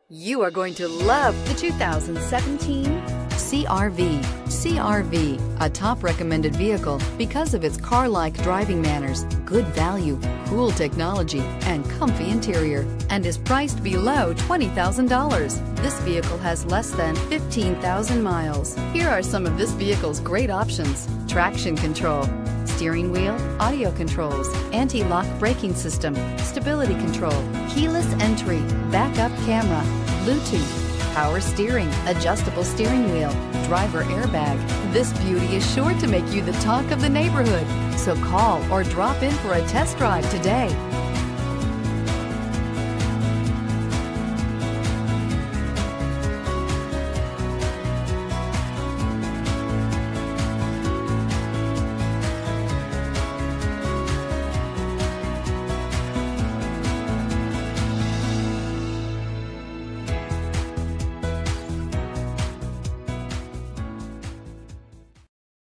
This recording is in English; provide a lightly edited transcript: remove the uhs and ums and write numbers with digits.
You are going to love the 2017 CR-V. CR-V, a top recommended vehicle because of its car-like driving manners, good value, cool technology, and comfy interior, and is priced below $20,000. This vehicle has less than 15,000 miles. Here are some of this vehicle's great options: traction control, steering wheel audio controls, anti-lock braking system, stability control, keyless entry, backup camera, Bluetooth, power steering, adjustable steering wheel, driver airbag. This beauty is sure to make you the talk of the neighborhood. So call or drop in for a test drive today.